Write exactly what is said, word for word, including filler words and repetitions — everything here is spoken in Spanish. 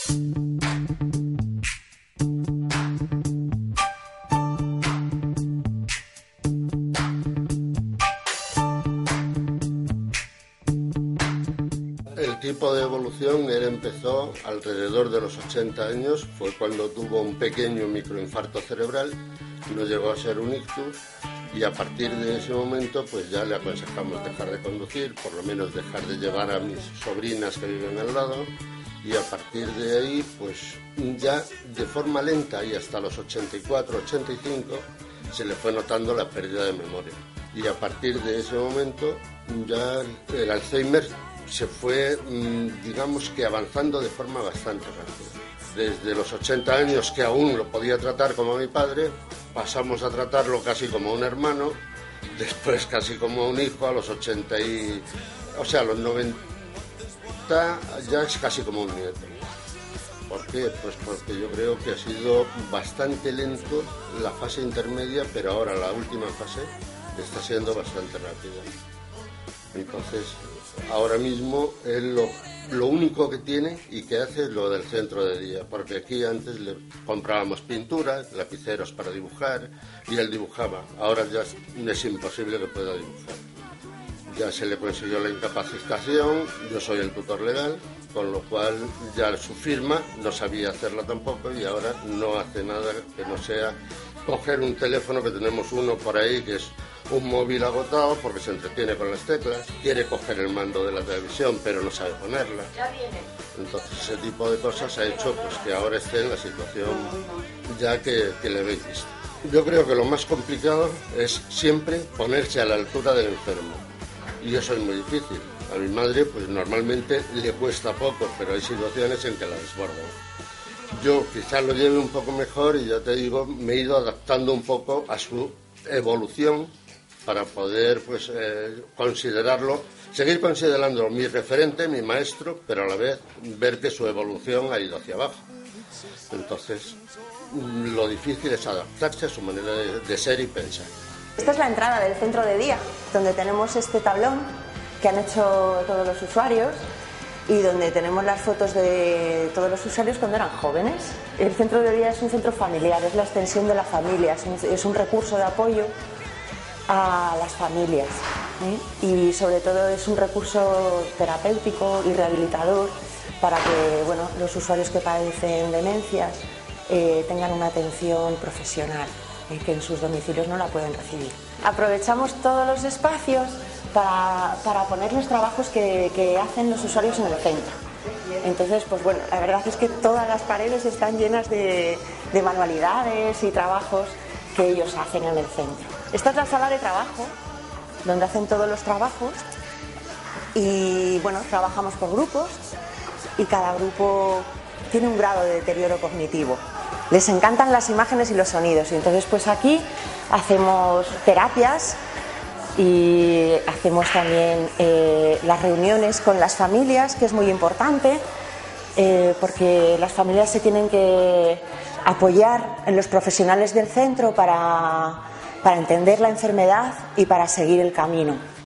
El tipo de evolución, él empezó alrededor de los ochenta años, fue cuando tuvo un pequeño microinfarto cerebral, no llegó a ser un ictus, y a partir de ese momento pues ya le aconsejamos dejar de conducir, por lo menos dejar de llevar a mis sobrinas que viven al lado, y a partir de ahí pues ya de forma lenta y hasta los ochenta y cuatro, ochenta y cinco se le fue notando la pérdida de memoria. Y a partir de ese momento ya el Alzheimer se fue, digamos que avanzando de forma bastante rápida. Desde los ochenta años, que aún lo podía tratar como a mi padre, pasamos a tratarlo casi como un hermano, después casi como un hijo, a los ochenta y... o sea, a los noventa ya es casi como un nieto. ¿Por qué? Pues porque yo creo que ha sido bastante lento la fase intermedia, pero ahora la última fase está siendo bastante rápida. Entonces, ahora mismo él lo, lo único que tiene y que hace es lo del centro de día, porque aquí antes le comprábamos pinturas, lapiceros para dibujar y él dibujaba. Ahora ya es, es imposible que pueda dibujar. Ya se le consiguió la incapacitación, yo soy el tutor legal, con lo cual ya su firma no sabía hacerla tampoco y ahora no hace nada que no sea coger un teléfono, que tenemos uno por ahí que es un móvil agotado porque se entretiene con las teclas, quiere coger el mando de la televisión pero no sabe ponerla. Entonces ese tipo de cosas ha hecho pues que ahora esté en la situación ya que, que le habéis visto. Yo creo que lo más complicado es siempre ponerse a la altura del enfermo y eso es muy difícil. A mi madre pues normalmente le cuesta poco, pero hay situaciones en que la desbordan. Yo quizás lo lleve un poco mejor y ya te digo, me he ido adaptando un poco a su evolución para poder pues eh, considerarlo, seguir considerándolo mi referente, mi maestro, pero a la vez ver que su evolución ha ido hacia abajo. Entonces, lo difícil es adaptarse a su manera de, de ser y pensar. Esta es la entrada del centro de día, donde tenemos este tablón que han hecho todos los usuarios y donde tenemos las fotos de todos los usuarios cuando eran jóvenes. El centro de día es un centro familiar, es la extensión de la familia, es un, es un recurso de apoyo a las familias, ¿eh? Y sobre todo es un recurso terapéutico y rehabilitador para que, bueno, los usuarios que padecen demencias eh, tengan una atención profesional, ¿eh? Que en sus domicilios no la pueden recibir. Aprovechamos todos los espacios para, para poner los trabajos que, que hacen los usuarios en el centro. Entonces, pues bueno, la verdad es que todas las paredes están llenas de, de manualidades y trabajos que ellos hacen en el centro. Esta es la sala de trabajo, donde hacen todos los trabajos y bueno, trabajamos por grupos y cada grupo tiene un grado de deterioro cognitivo. Les encantan las imágenes y los sonidos y entonces pues aquí hacemos terapias y hacemos también eh, las reuniones con las familias, que es muy importante eh, porque las familias se tienen que apoyar en los profesionales del centro para, para entender la enfermedad y para seguir el camino.